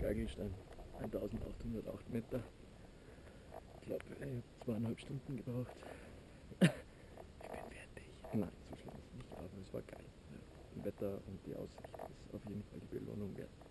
Bergelstein, 1808 Meter. Ich glaube, ich habe 2,5 Stunden gebraucht. Ich bin fertig. Nein, so schlimm ist es nicht, aber es war geil. Ja. Das Wetter und die Aussicht ist auf jeden Fall die Belohnung wert.